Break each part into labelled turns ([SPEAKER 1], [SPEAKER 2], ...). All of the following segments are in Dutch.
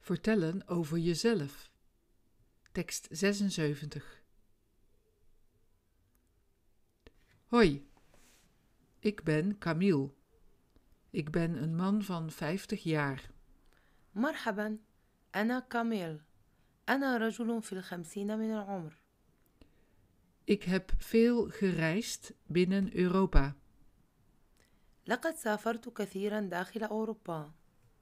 [SPEAKER 1] Vertellen over jezelf. Tekst 76. Hoi, ik ben Camille. Ik ben een man van 50 jaar.
[SPEAKER 2] مرحبا، أنا كاميل. أنا رجل في 50 من العمر.
[SPEAKER 1] Ik heb veel gereisd binnen Europa.
[SPEAKER 2] لقد سافرت كثيرا داخل أوروبا.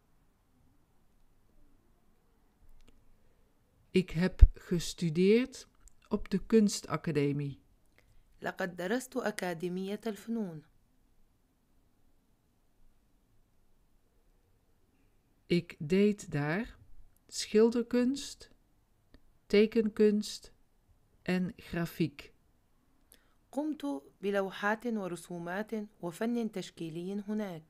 [SPEAKER 1] Ik heb gestudeerd op de kunstacademie.
[SPEAKER 2] لقد درست أكاديمية الفنون.
[SPEAKER 1] Ik deed daar schilderkunst, tekenkunst en grafiek.
[SPEAKER 2] قمت بلوحات ورسومات وفن تشكيلي هناك.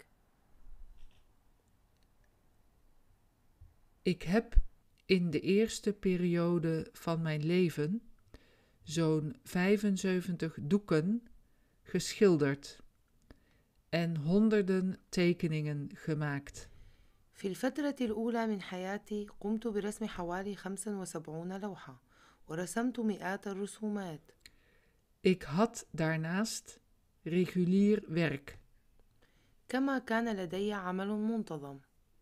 [SPEAKER 1] Ik heb in de eerste periode van mijn leven zo'n 75 doeken geschilderd en honderden tekeningen gemaakt.
[SPEAKER 2] في الفترة الأولى من حياتي قمت برسم حوالي 75 لوحة ورسمت مئات الرسومات.
[SPEAKER 1] Ik had daarnaast regulier werk.
[SPEAKER 2] كما كان لدي عمل منتظم.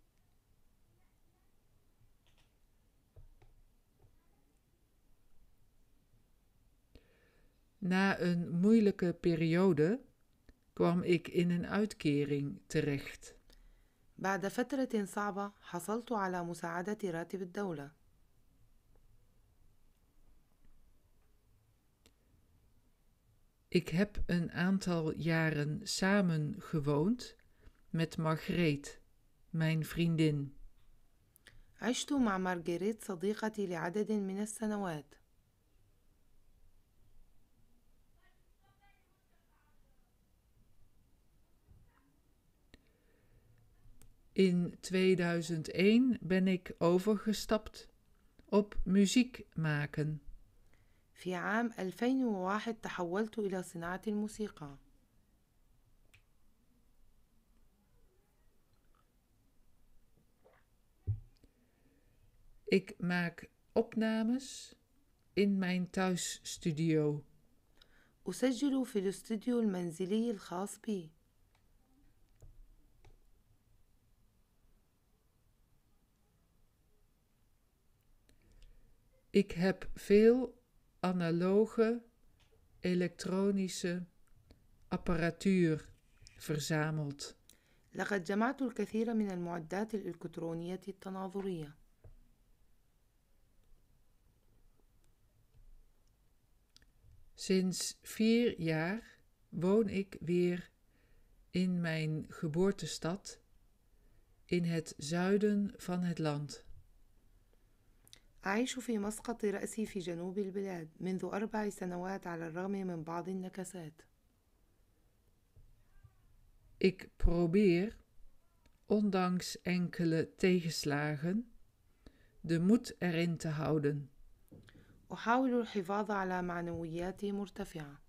[SPEAKER 1] Na een moeilijke periode kwam ik in een uitkering terecht.
[SPEAKER 2] بعد فترة صعبة حصلت على مساعدة راتب الدولة.
[SPEAKER 1] Ik heb een aantal jaren samen gewoond met Margreet, mijn vriendin.
[SPEAKER 2] عشت مع مارغريت صديقتي لعدد من السنوات.
[SPEAKER 1] In 2001 ben ik overgestapt op muziek maken.
[SPEAKER 2] في عام 2001 تحولت إلى صناعة الموسيقى.
[SPEAKER 1] Ik maak opnames in mijn thuisstudio.
[SPEAKER 2] أسجل في الاستوديو المنزلي الخاص بي.
[SPEAKER 1] Ik heb veel analoge, elektronische apparatuur verzameld.
[SPEAKER 2] لقد جمعت الكثير من المعدات الإلكترونية التناظرية.
[SPEAKER 1] Sinds 4 jaar woon ik weer in mijn geboortestad in het zuiden van het land.
[SPEAKER 2] أعيش في مسقط رأسي في جنوب البلاد منذ 4 سنوات على الرغم من بعض النكسات.
[SPEAKER 1] Ik probeer, ondanks enkele tegenslagen, de moed erin te houden.
[SPEAKER 2] أحاول الحفاظ على معنوياتي مرتفعة.